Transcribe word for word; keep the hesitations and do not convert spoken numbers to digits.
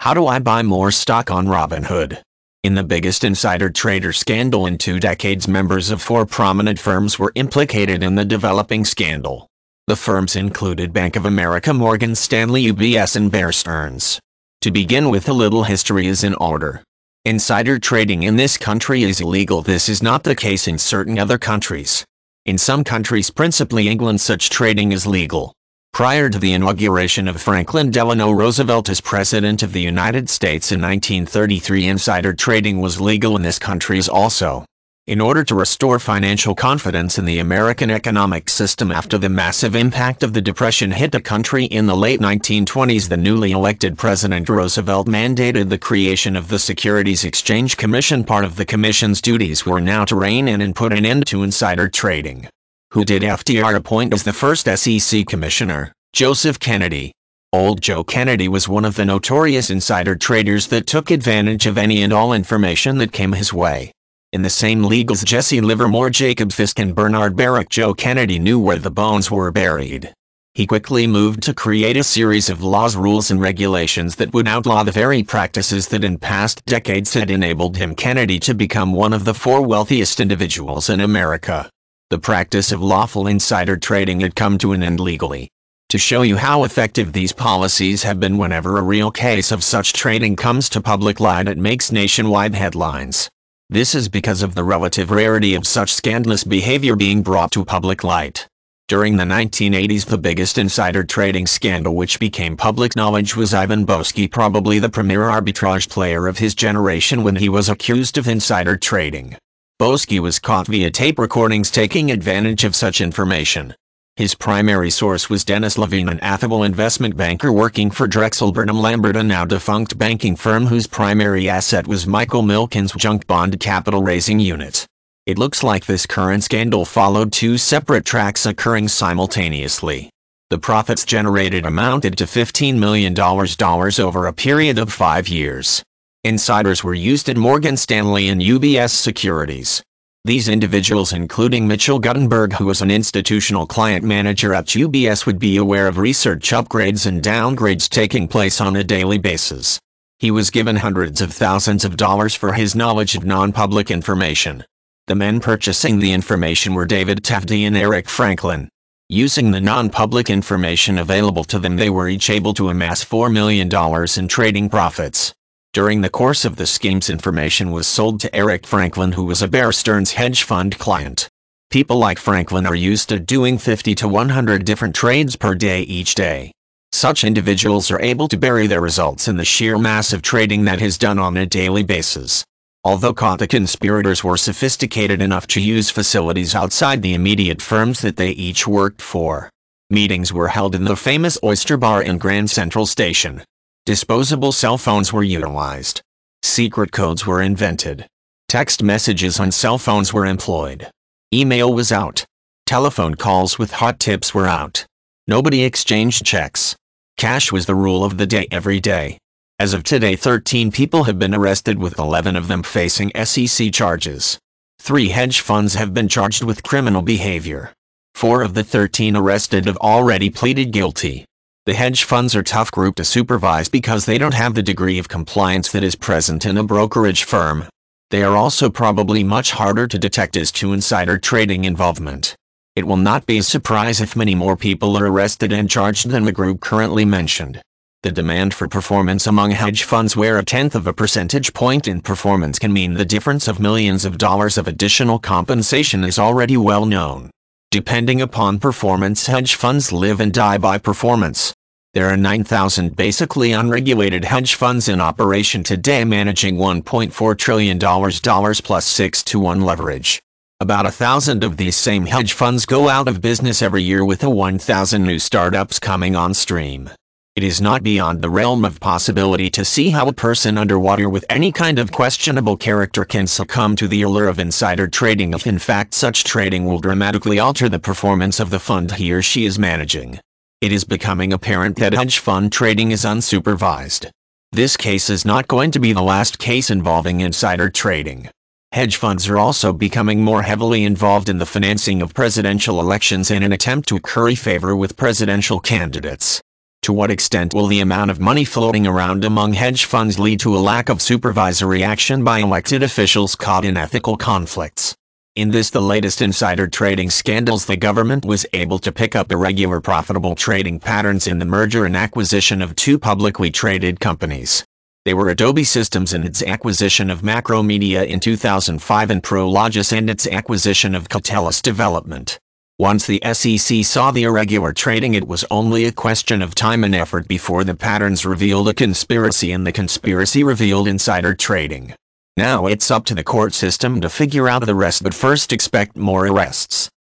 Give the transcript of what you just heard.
How do I buy more stock on Robinhood? In the biggest insider trader scandal in two decades, members of four prominent firms were implicated in the developing scandal. The firms included Bank of America, Morgan Stanley, U B S, and Bear Stearns. To begin with, a little history is in order. Insider trading in this country is illegal. This is not the case in certain other countries. In some countries, principally England, such trading is legal. Prior to the inauguration of Franklin Delano Roosevelt as President of the United States in nineteen thirty-three, insider trading was legal in this country also. In order to restore financial confidence in the American economic system after the massive impact of the Depression hit the country in the late nineteen twenties, the newly elected President Roosevelt mandated the creation of the Securities Exchange Commission. Part of the commission's duties were now to rein in and put an end to insider trading. Who did F D R appoint as the first S E C commissioner? Joseph Kennedy. Old Joe Kennedy was one of the notorious insider traders that took advantage of any and all information that came his way. In the same league as Jesse Livermore, Jacob Fisk, and Bernard Barrack, Joe Kennedy knew where the bones were buried. He quickly moved to create a series of laws, rules, and regulations that would outlaw the very practices that in past decades had enabled him, Kennedy, to become one of the four wealthiest individuals in America. The practice of lawful insider trading had come to an end legally. To show you how effective these policies have been, whenever a real case of such trading comes to public light, it makes nationwide headlines. This is because of the relative rarity of such scandalous behavior being brought to public light. During the nineteen eighties, the biggest insider trading scandal which became public knowledge was Ivan Boesky, probably the premier arbitrage player of his generation, when he was accused of insider trading. Boesky was caught via tape recordings taking advantage of such information. His primary source was Dennis Levine, an affable investment banker working for Drexel Burnham Lambert, a now defunct banking firm whose primary asset was Michael Milken's junk bond capital raising unit. It looks like this current scandal followed two separate tracks occurring simultaneously. The profits generated amounted to fifteen million dollars over a period of five years. Insiders were used at Morgan Stanley and U B S securities. These individuals, including Mitchell Guttenberg, who was an institutional client manager at U B S, would be aware of research upgrades and downgrades taking place on a daily basis. He was given hundreds of thousands of dollars for his knowledge of non-public information. The men purchasing the information were David Tafty and Eric Franklin. Using the non-public information available to them, they were each able to amass four million dollars in trading profits. During the course of the schemes, information was sold to Eric Franklin, who was a Bear Stearns hedge fund client. People like Franklin are used to doing fifty to one hundred different trades per day each day. Such individuals are able to bury their results in the sheer mass of trading that is done on a daily basis. Although caught, the conspirators were sophisticated enough to use facilities outside the immediate firms that they each worked for. Meetings were held in the famous Oyster Bar in Grand Central Station. Disposable cell phones were utilized. Secret codes were invented. Text messages on cell phones were employed. Email was out. Telephone calls with hot tips were out. Nobody exchanged checks. Cash was the rule of the day every day. As of today, thirteen people have been arrested, with eleven of them facing S E C charges. Three hedge funds have been charged with criminal behavior. Four of the thirteen arrested have already pleaded guilty. The hedge funds are a tough group to supervise because they don't have the degree of compliance that is present in a brokerage firm. They are also probably much harder to detect as to insider trading involvement. It will not be a surprise if many more people are arrested and charged than the group currently mentioned. The demand for performance among hedge funds, where a tenth of a percentage point in performance can mean the difference of millions of dollars of additional compensation, is already well known. Depending upon performance, hedge funds live and die by performance. There are nine thousand basically unregulated hedge funds in operation today, managing one point four trillion dollars plus six to one leverage. About a thousand of these same hedge funds go out of business every year, with a one thousand new startups coming on stream. It is not beyond the realm of possibility to see how a person underwater with any kind of questionable character can succumb to the allure of insider trading if in fact such trading will dramatically alter the performance of the fund he or she is managing. It is becoming apparent that hedge fund trading is unsupervised. This case is not going to be the last case involving insider trading. Hedge funds are also becoming more heavily involved in the financing of presidential elections in an attempt to curry favor with presidential candidates. To what extent will the amount of money floating around among hedge funds lead to a lack of supervisory action by elected officials caught in ethical conflicts? In this the latest insider trading scandals, the government was able to pick up irregular profitable trading patterns in the merger and acquisition of two publicly traded companies. They were Adobe Systems and its acquisition of Macromedia in two thousand five and Prologis and its acquisition of Catalyst Development. Once the S E C saw the irregular trading, it was only a question of time and effort before the patterns revealed a conspiracy and the conspiracy revealed insider trading. Now it's up to the court system to figure out the rest, but first expect more arrests.